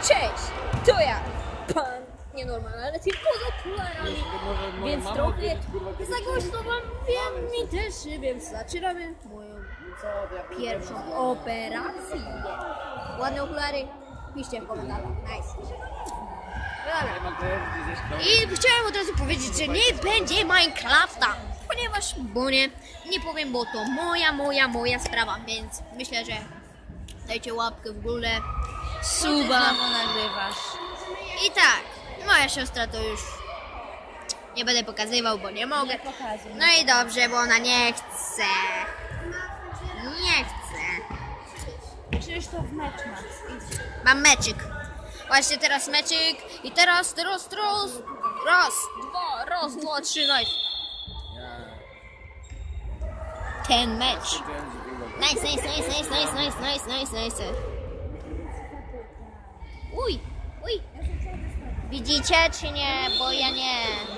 Cześć, to ja, pan nienormalny, ale tylko z okularami, więc trochę za głośno wam wiem mi też, więc zaczynamy moją pierwszą operację. Ładne okulary, piszcie w komentarzach, nice. I chciałem od razu powiedzieć, że nie będzie Minecrafta, ponieważ, nie powiem, bo to moja sprawa, więc myślę, że dajcie łapkę w górę, suba. Nagrywasz. I tak, moja siostra to już nie będę pokazywał, bo nie mogę. No i dobrze, bo ona nie chce. Nie chce. Przecież to w mecz masz. Mam meczyk. Właśnie teraz meczyk. I teraz. Raz, dwa, trzy, nice. Ten mecz. Nice. Uj. Widzicie czy nie? Bo ja nie.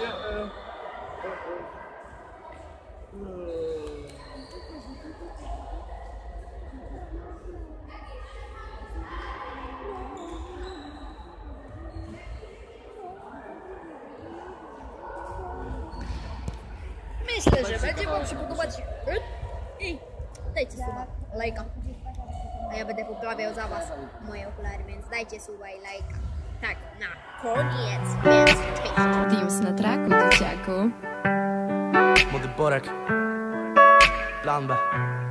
Myślę, że będzie wam się podobać. I dajcie suba, lajka. A ja będę poprawiał za was moje okulary, więc dajcie suba i lajka. Tak, na koniec, więc cześć. Dius na traku, dzieciaku. Młody Borek, Plan B.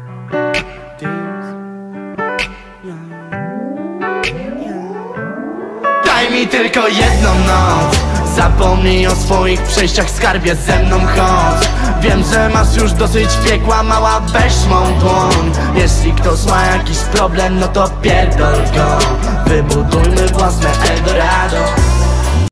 Daj mi tylko jedną noc, zapomnij o swoich przejściach, skarbie, ze mną chodź. Wiem, że masz już dosyć piekła, mała, weź mą dłoń. Jeśli ktoś ma jakiś problem, no to pierdol go. Wybudujmy własne Eldorado.